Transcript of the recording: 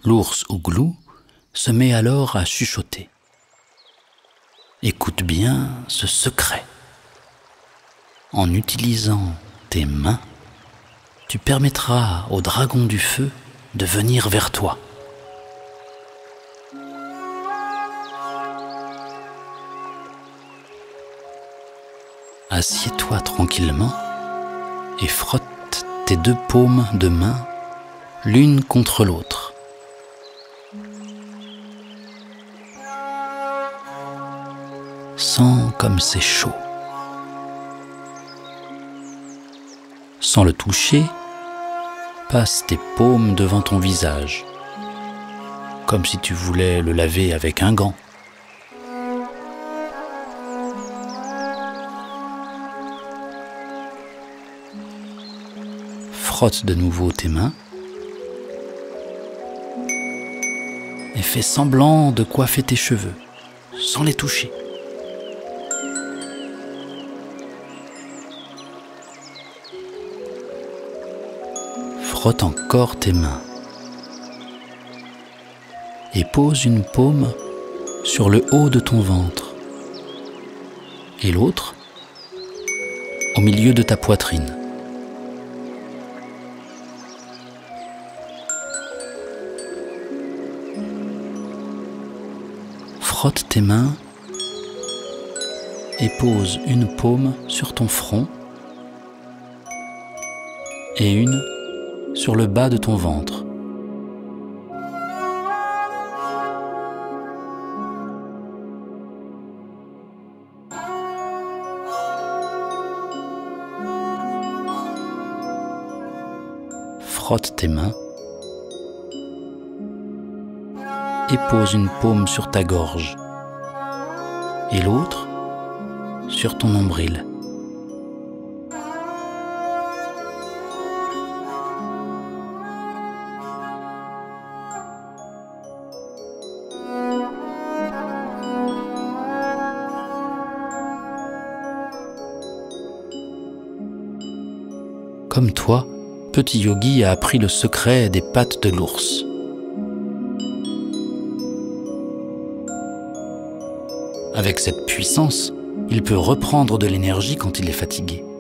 L'ours Ouglou se met alors à chuchoter. Écoute bien ce secret. En utilisant tes mains, tu permettras au dragon du feu de venir vers toi. Assieds-toi tranquillement et frotte tes deux paumes de main l'une contre l'autre. Sens comme c'est chaud. Sans le toucher, passe tes paumes devant ton visage, comme si tu voulais le laver avec un gant. Frotte de nouveau tes mains et fais semblant de coiffer tes cheveux, sans les toucher. Frotte encore tes mains et pose une paume sur le haut de ton ventre et l'autre au milieu de ta poitrine. Frotte tes mains et pose une paume sur ton front et une sur le bas de ton ventre. Frotte tes mains et pose une paume sur ta gorge et l'autre sur ton nombril. Comme toi, petit yogi a appris le secret des pattes de l'ours. Avec cette puissance, il peut reprendre de l'énergie quand il est fatigué.